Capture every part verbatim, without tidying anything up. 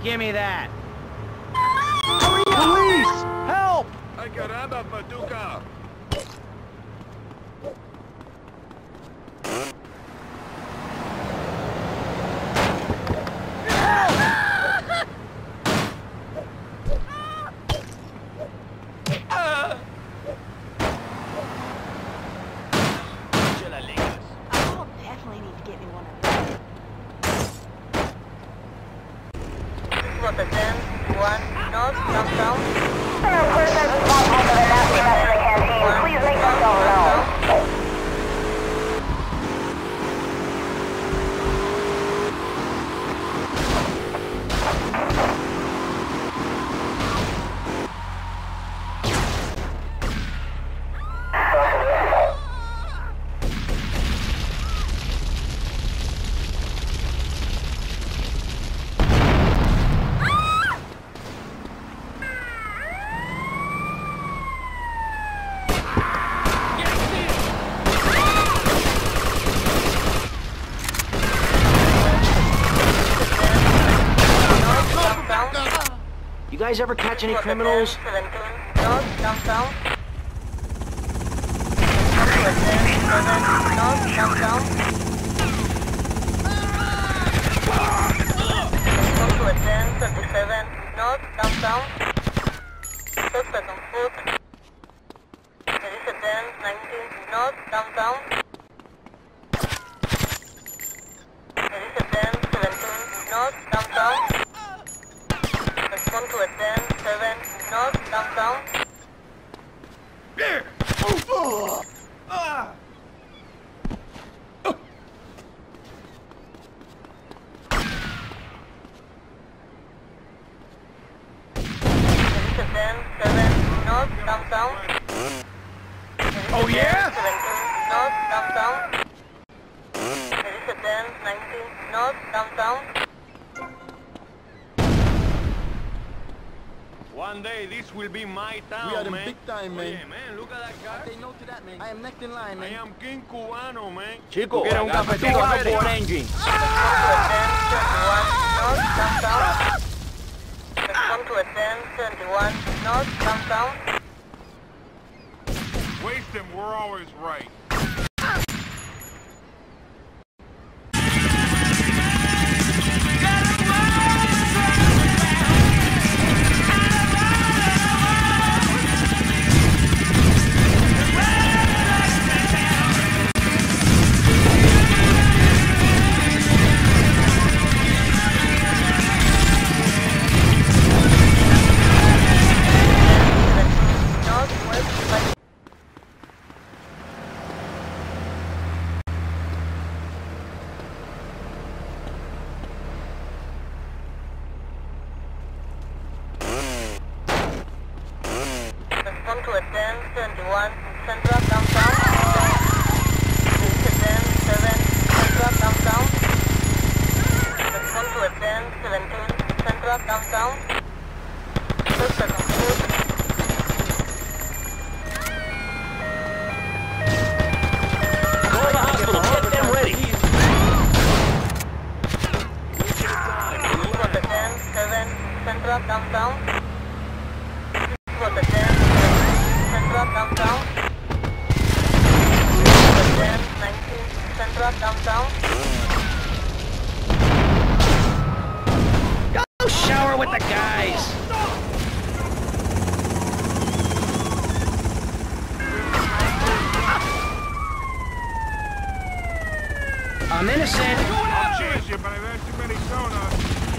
Give me that. Police! Help! Ay caramba, Paducah! What the ten, one, north, downtown. Please make yourself known. You guys ever catch any criminals? North, downtown. North, downtown. One to a ten, thirty-seven, north, downtown. Suspect on foot. There is a ten, nineteen, north, downtown. There is a ten, seventeen, north, downtown. Respond to a ten, seven, north, downtown. Yeah! Ah! ten, seven, north, downtown. Oh yeah? seventeen, north, downtown. There is a ten, nineteen, north, downtown. One day this will be my town, We are in man. big time, man. Oh, yeah, man, look at that guy. Say no to that, man. I am next in line, I man. am King Cubano, man. Chico, quiero un cafecito no por engine. Respond to a ten, twenty-one, north, downtown. Waste them, we're always right. Respond to a ten, twenty-one, central, downtown. There is a ten, seven, central, downtown. Respond to a ten, seventeen, central, downtown. Suspect on foot. Go to the hospital, get them ready. For the ten, seven, central, downtown. For the ten, central, downtown. For the ten, nineteen, central, downtown. Go shower with the guys. I'm innocent. I'll chase you, but I've had too many donuts.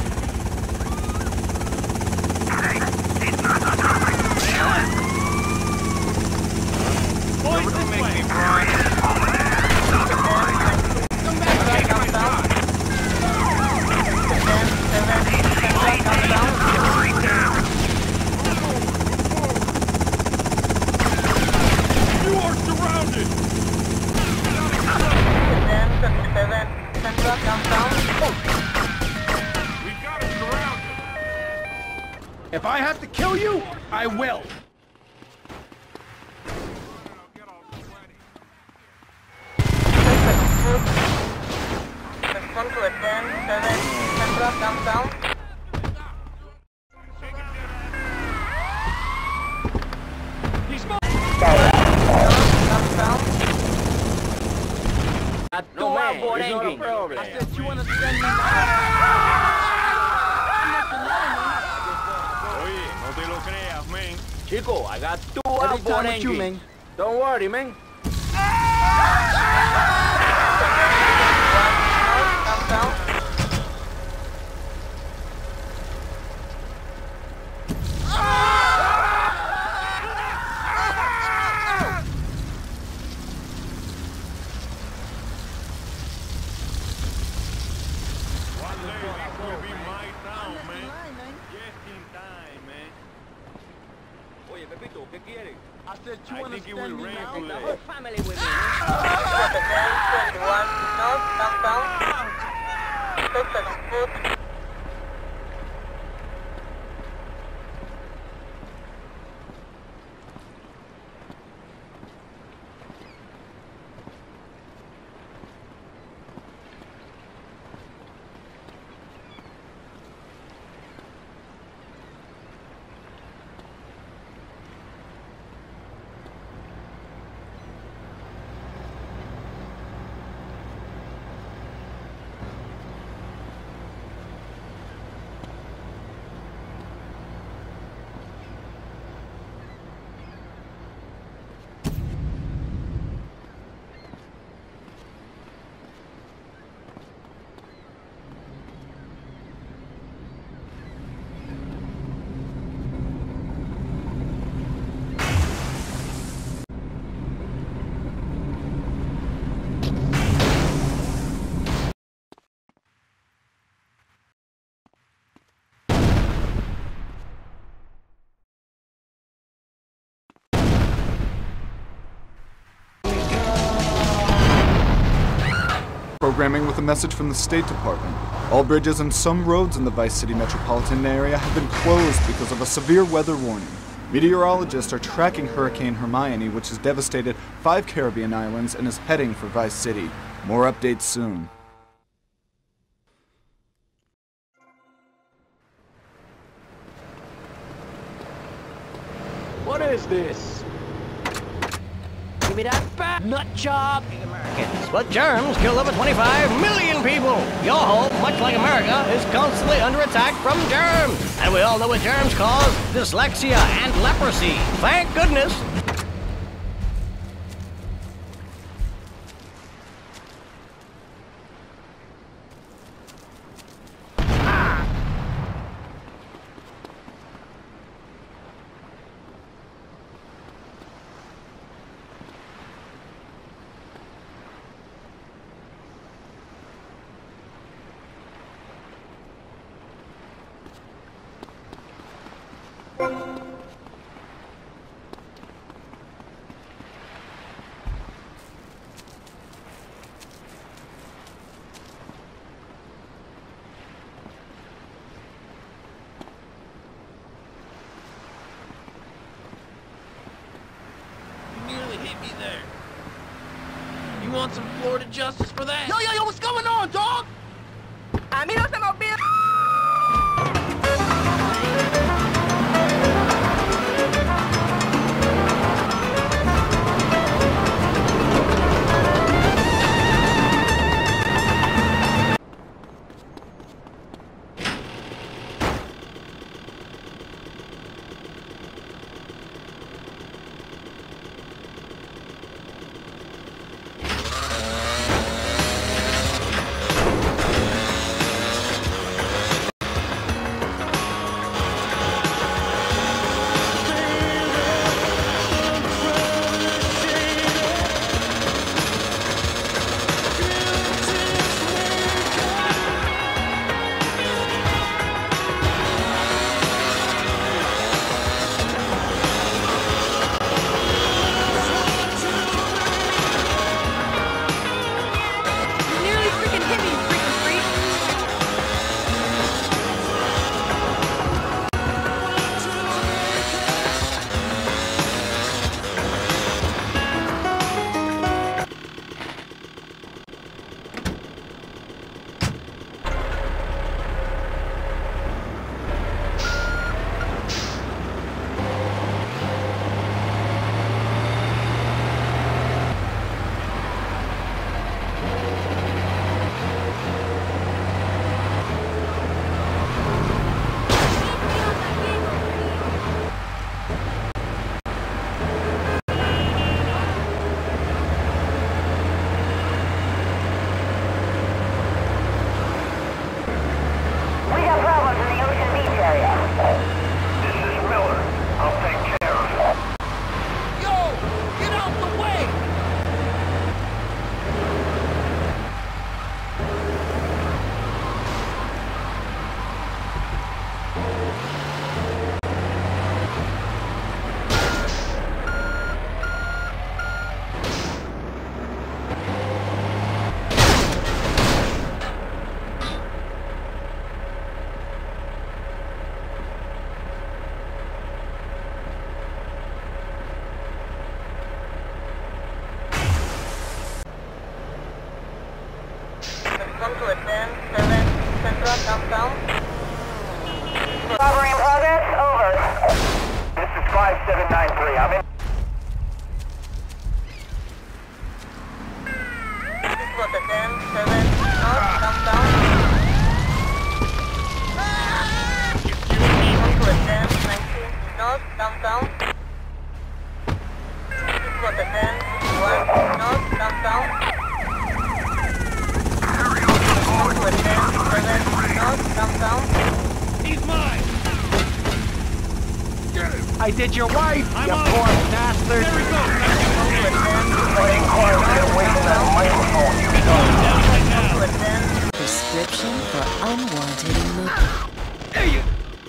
Boys, this way. Me run. Come back, downtown. ten, seven, central, downtown. You are surrounded. ten, thirty-seven, central, downtown. We got it surrounded. If I have to kill you, I will. Get all ready. Respond to a ten, seven, central, downtown. outboard It's not a engine. problem. I said, you understand me? Oye, no te lo creas, man. Chico, I got two Every outboard time with you, engines. man. Don't worry, man. Thumbs down. One day this will be my town, man. Just in time, man. Oye, Pepito, ¿qué quieres? I said, you I think it will understand me rain now? The today. whole family with me. Got the ten, twenty-one, north, thumbs down. Six seven foot. Programming with a message from the State Department. All bridges and some roads in the Vice City metropolitan area have been closed because of a severe weather warning. Meteorologists are tracking Hurricane Hermione, which has devastated five Caribbean islands and is heading for Vice City. More updates soon. What is this? Give me that fat nut job. Americans. But germs kill over twenty-five million people. Your home, much like America, is constantly under attack from germs. And we all know what germs cause: dyslexia and leprosy. Thank goodness. You nearly hit me there. You want some Florida justice for that? Yo, yo, yo, what's going on, dog? A mí no se me olvida. Respond to a ten seven Central downtown. Robbery in progress, over. This is five seven nine three. I'm in. This was a ten seven North downtown. Respond to a ten nineteen North downtown. This was a ten one North downtown. Respond to a ten seven North downtown. He's mine! Get him! I did your wife, I'm you on. poor bastard. There we go! Playing quiet, get away from that microphone, you know. Down right now! To a ten Prescription for unwanted emotion. There you...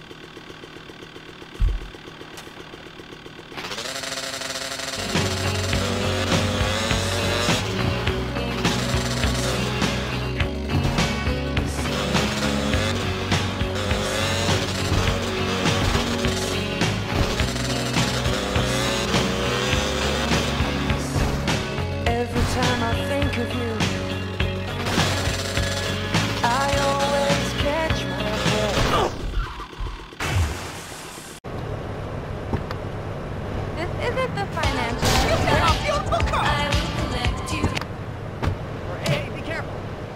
Every time I think of you, I always catch my breath. This isn't the financial center. I will collect you. Hey, be careful.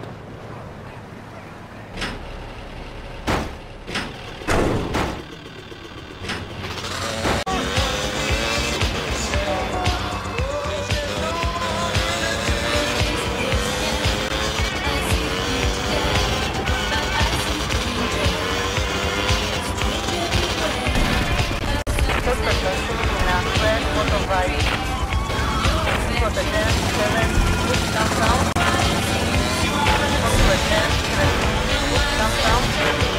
Take the blessing in our red motorbike. This was a ten seven East downtown. Respond to a ten seven East downtown.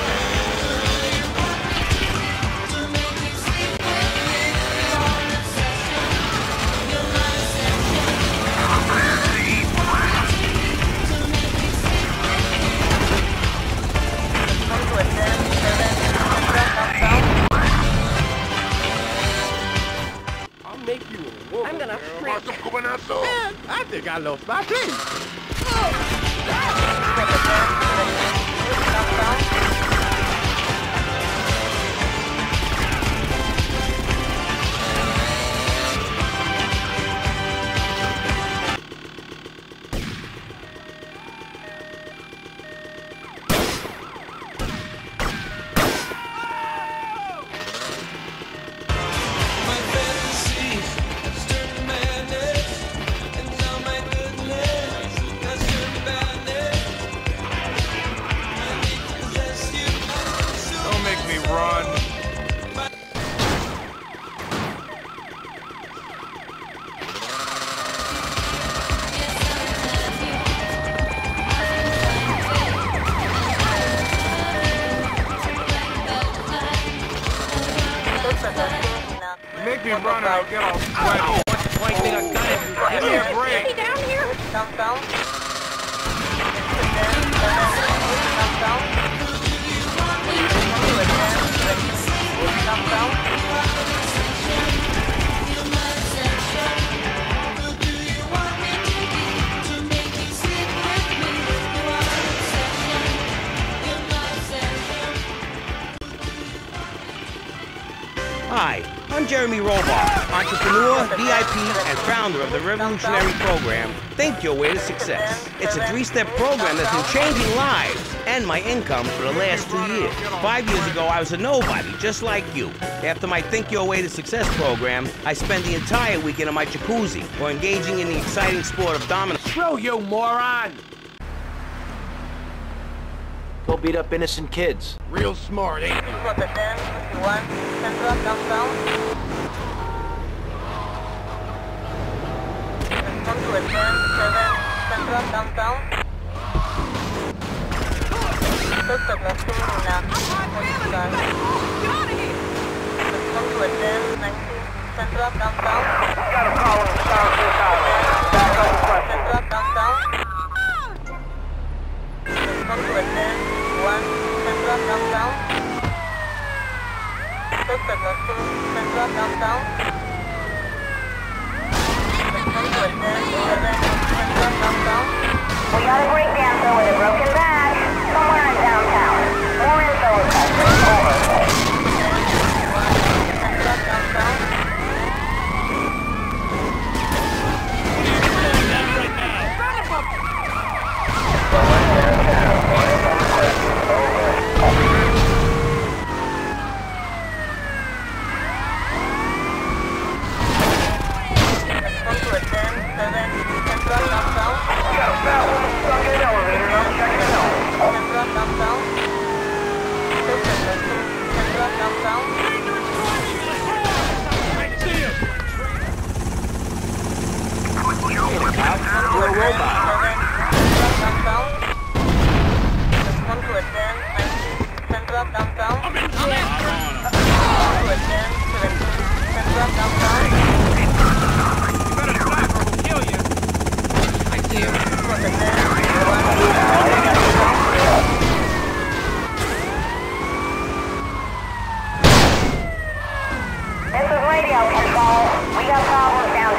Respond to a ten seven Central downtown. I'll make you a woman. I'm gonna girl. freak. Want some coconazo? Man, I think I lost my place. Don't make me run. Make me run and I'll get all sweaty. Why you think I got it? Give me a break. Downtown. Downtown. Downtown. Hi, I'm Jeremy Robar, entrepreneur, V I P, and founder of the revolutionary program, Think Your Way to Success. It's a three-step program that's been changing lives and my income for the last two years. Five years ago, I was a nobody, just like you. After my Think Your Way to Success program, I spent the entire weekend in my jacuzzi or engaging in the exciting sport of dominoes. Screw you, moron! Go beat up innocent kids. Real smart, ain't you? This was a ten fifty-one Central downtown. Respond to a ten seven Central downtown. Take the blessing in our motorbike. Respond to a ten nineteen Central downtown. Got a call in the Southwest Island. Back on the front. Central downtown. Respond to a ten one Central downtown. Take the blessing Central downtown. Respond to a ten seven Central downtown. We got a breakdown, though, with a broken control. We got problems down